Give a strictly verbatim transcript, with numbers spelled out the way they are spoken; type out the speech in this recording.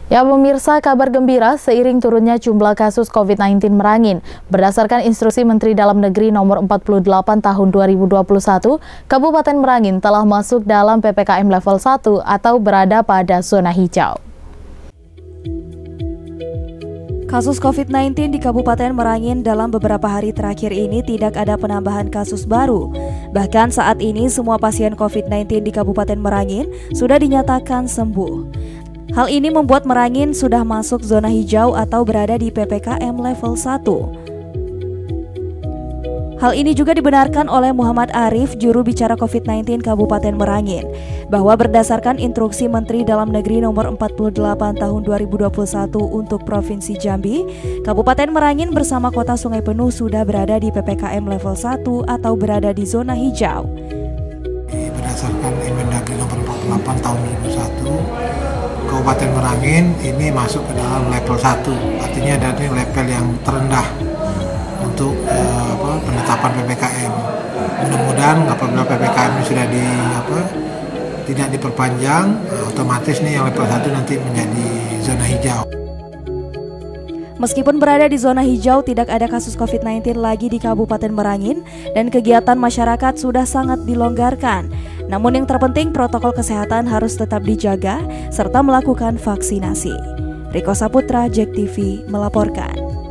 Ya pemirsa, kabar gembira seiring turunnya jumlah kasus covid sembilan belas Merangin. Berdasarkan instruksi Menteri Dalam Negeri nomor empat puluh delapan tahun dua ribu dua puluh satu, Kabupaten Merangin telah masuk dalam P P K M level satu atau berada pada zona hijau. Kasus covid sembilan belas di Kabupaten Merangin dalam beberapa hari terakhir ini tidak ada penambahan kasus baru. Bahkan saat ini semua pasien covid sembilan belas di Kabupaten Merangin sudah dinyatakan sembuh. Hal ini membuat Merangin sudah masuk zona hijau atau berada di P P K M level satu. Hal ini juga dibenarkan oleh Muhammad Arif, juru bicara covid sembilan belas Kabupaten Merangin, bahwa berdasarkan instruksi Menteri Dalam Negeri nomor empat puluh delapan tahun dua ribu dua puluh satu untuk Provinsi Jambi, Kabupaten Merangin bersama Kota Sungai Penuh sudah berada di P P K M level satu atau berada di zona hijau. Berdasarkan Inmendagri nomor empat puluh delapan tahun dua ribu dua puluh satu, Kabupaten Merangin ini masuk ke dalam level satu, artinya dari level yang terendah untuk eh, apa, penetapan P P K M. Mudah-mudahan apabila P P K M ini sudah di apa tidak diperpanjang, eh, otomatis nih yang level satu nanti menjadi zona hijau. Meskipun berada di zona hijau, tidak ada kasus covid sembilan belas lagi di Kabupaten Merangin dan kegiatan masyarakat sudah sangat dilonggarkan. Namun yang terpenting protokol kesehatan harus tetap dijaga serta melakukan vaksinasi. Riko Saputra, J E K T V melaporkan.